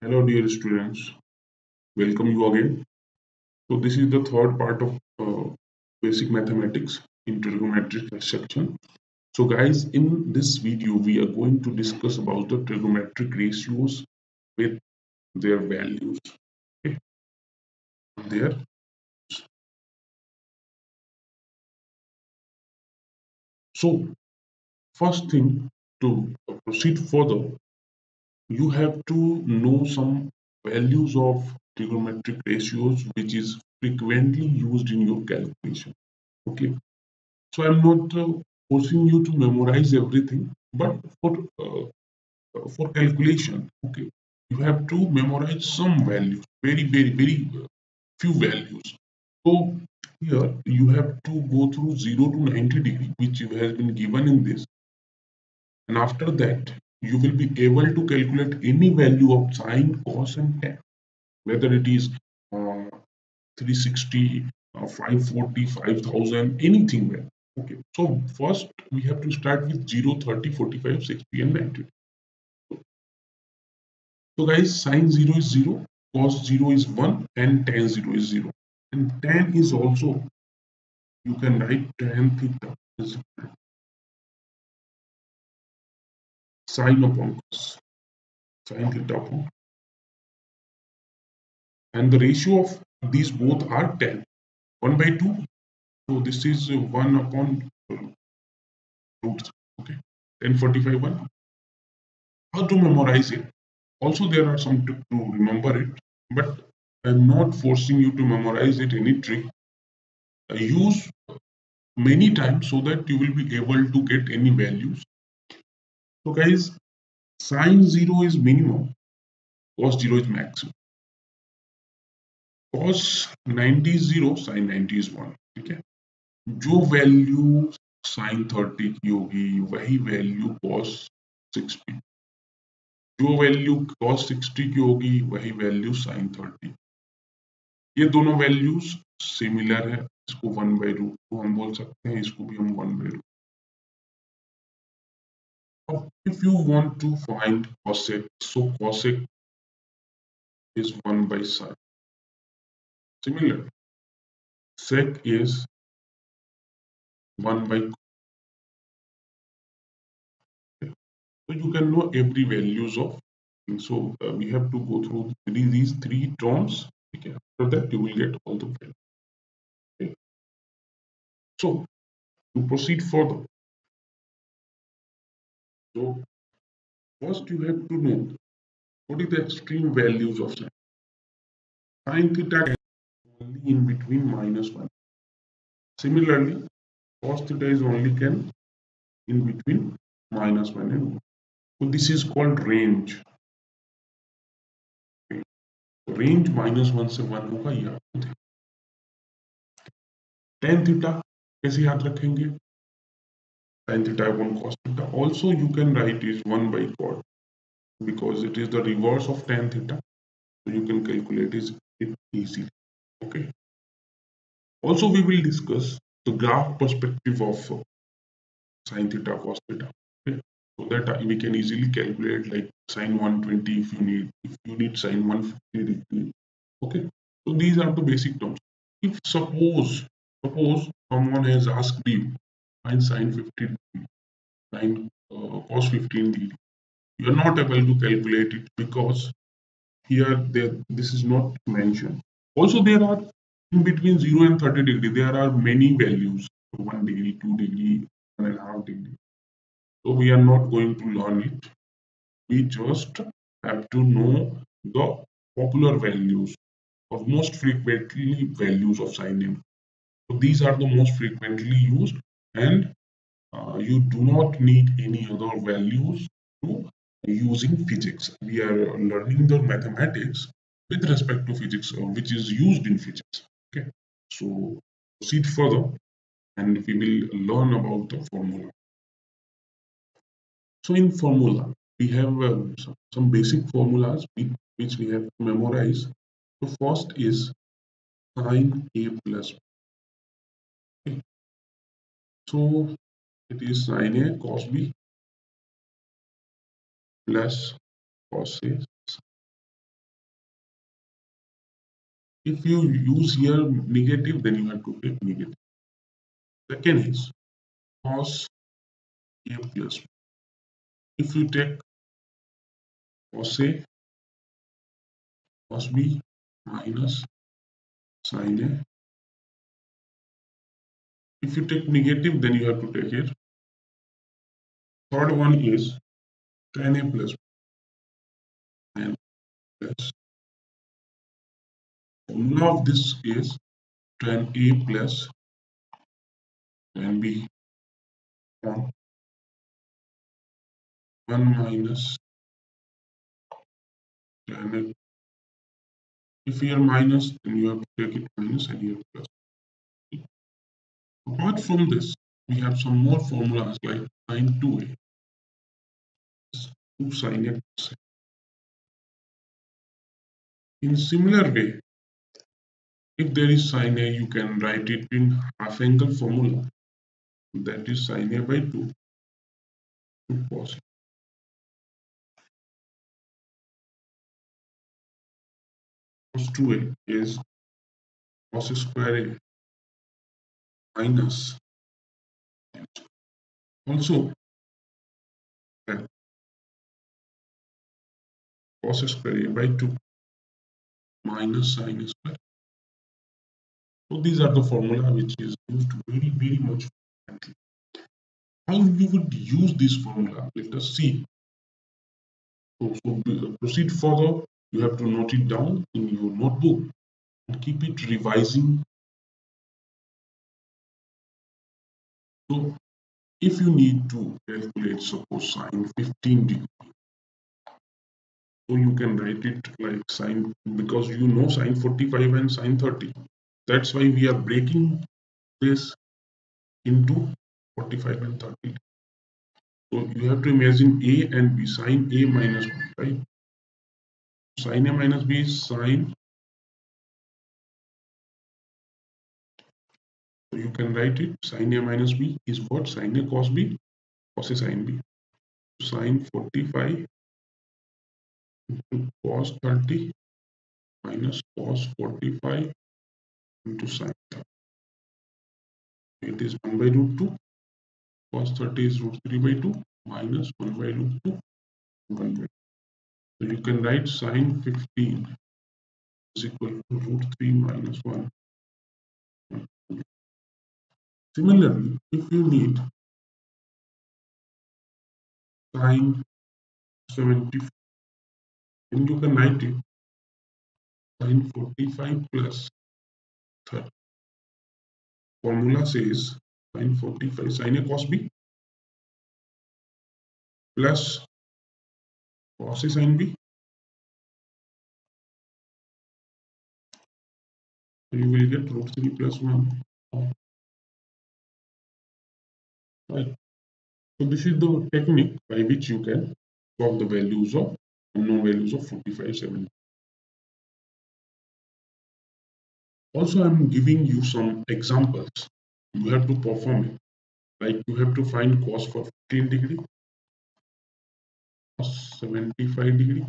Hello, dear students. Welcome you again. So this is the third part of basic mathematics in trigonometric section. So guys, in this video, we are going to discuss about the trigonometric ratios with their values. Okay? There. So first thing to proceed further, you have to know some values of trigonometric ratios which is frequently used in your calculation. Okay. So I'm not forcing you to memorize everything, but for calculation, okay, you have to memorize some values, very few values. So here you have to go through 0 to 90 degree, which has been given in this, and after that you will be able to calculate any value of sine, cos, and tan, whether it is 360, 540, 5000, anything there. Okay, so first we have to start with 0, 30, 45, 60, and 90. So guys, sine 0 is 0, cos 0 is 1, and tan 0 is 0. And tan is also, you can write tan theta is sine upon cos, sine theta upon. And the ratio of these both are 10, 1 by 2. So this is 1 upon root, okay, 1045 1. How to memorize it? Also, there are some tricks to remember it, but I'm not forcing you to memorize it any trick. Use many times so that you will be able to get any values. So guys, sine 0 is minimum, cos 0 is maximum. Cos 90 is 0, sine 90 is 1. ठीक है, जो value sin 30 की होगी वही value cos 60, जो value cos 60 की होगी वही वैल्यू sin 30. ये दोनों वैल्यूज सिमिलर है, इसको 1 बाई रूट टू हम बोल सकते हैं, इसको भी हम 1 बाई रूट. अब if you want to find cosec, so cosec is 1 by sin. Similar, sec is 1 by cos. So you can know every values of. So we have to go through these three terms. Okay. After that, you will get all the values. Okay. So to proceed further, so first you have to know what is the extreme values of sin. Sin theta can be only in between -1. Similarly, cos theta is only can in between -1 and 1. So this is called range. Range -1 से 1 होगा या tan theta कैसे याद रखेंगे? Sin theta upon cos theta. Also you can write is 1 by cot because it is the reverse of tan theta. So you can calculate it easily. Okay. Also we will discuss the graph perspective of sin theta cos theta. Okay. So that we can easily calculate like sin 120 if you need sin 150 degree. Okay. So these are the basic terms. If suppose someone has asked you find sin 50 degree, sin cos 15 degree, you are not able to calculate it because here this is not mentioned. Also there are in between 0 and 30 degree there are many values, 1 degree, 2 degree, 1.5 degree. So we are not going to learn it. We just have to know the popular values or most frequently values of sine and. So these are the most frequently used, and you do not need any other values to using physics. We are learning the mathematics with respect to physics, which is used in physics. Okay, so proceed further, and we will learn about the formula. So in formula, we have some basic formulas which we have to memorize. The first is sine A plus. Okay. So it is sine A cos B plus cos A If you use here negative, then you have to take negative. Second is cos A plus B. If you take cos A cos B minus sin A. If you take negative, then you have to take it. Third one is tan A plus B and plus. Formula of this is tan A plus tan B on 1 minus tan A. If here minus, then you have to take it minus and here plus. Apart from this, we have some more formulas like sin 2A, 2 sin A plus A. In similar way, if there is sin A, you can write it in half angle formula. That is sin A by 2 to cos. Cos 2A is cos square A minus. Also, that cos square A by 2 minus sin square. So these are the formula which is used very much frequently. How you would use this formula? Let us see. So proceed further. You have to note it down in your notebook and keep it revising. So if you need to calculate suppose sine 15 degree, so you can write it like sine, because you know sine 45 and sine 30. That's why we are breaking this into 45 and 30. So you have to imagine A and B, sine A minus B, right? Sine A minus B is sine. So you can write it sine A minus B is what? Sine A cos B, cos A sine B. Sine 45 into cos 30 minus cos 45 into sine 30. It is 1 by root 2. Cos 30 is root 3 by 2 minus 1 by root 2. 1 by 2. So you can write sine 15 is equal to root 3 minus 1. Similarly, if you need sine 75, then you can write it sine 45 plus 30. Formula says sine 45 sine A cos B plus cos A sin B. So you will get root 3 plus 1. Right. So this is the technique by which you can solve the values of unknown values of 45, 70. Also, I'm giving you some examples. You have to perform it. Like you have to find cos for 15 degree, cos 75 degree,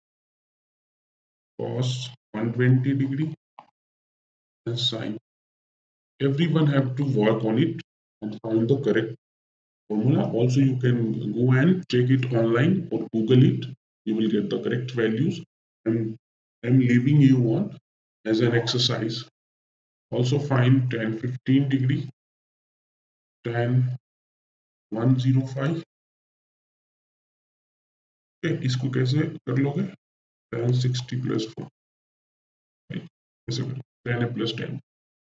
cos 120 degree, and sine. Everyone have to work on it and find the correct formula. Also, you can go and check it online or Google it. You will get the correct values. And I'm leaving you on as an exercise. Also find tan 15 degree, tan 105. इसको कैसे कर लोगे? Tan 60 plus 4. कैसे करें? Tan A plus 10.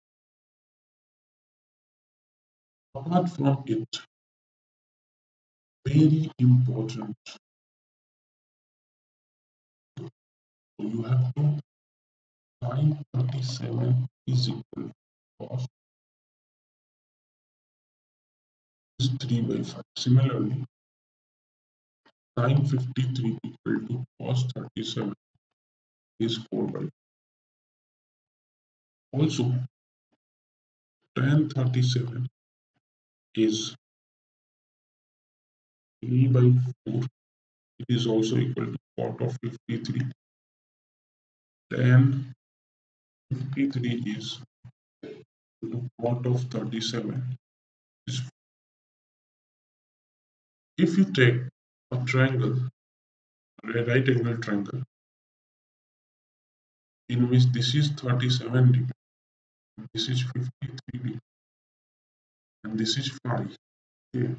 Apart from it, very important, you have to sin 37 is equal to cos is 3 by 5. Similarly, sin 53 equal to cos 37 is 4 by 5. Also, tan 37 is 3 by 4. It is also equal to cot of 53. Tan 53 is the plot of 37. If you take a triangle, a right angle triangle, in which this is 37 degree, this is 53 degree, and this is 5. Okay,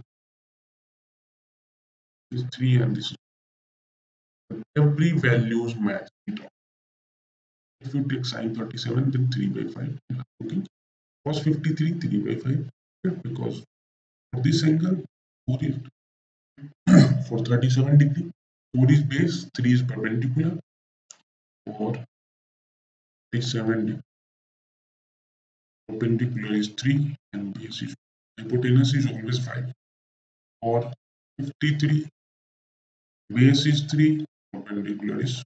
this is 3 and this is every values match it. If you take sine 37, then 3 by 5. Okay, cos 53, 3 by 5. Okay, because for this angle, 4 is for 37 degree, 4 is base, 3 is perpendicular. For 37 degree, perpendicular is 3 and base is hypotenuse is always 5. For 53, base is 3, perpendicular is.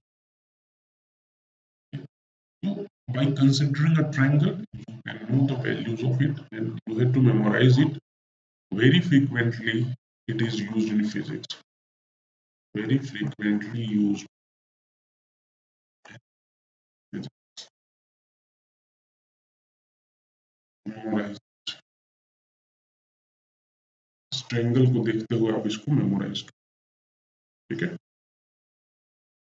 So by considering a triangle, you can know the values of it and you have to memorize it. Very frequently, it is used in physics. Very frequently used. Memorise triangle को देखते हुए आप इसको memorise, ठीक है।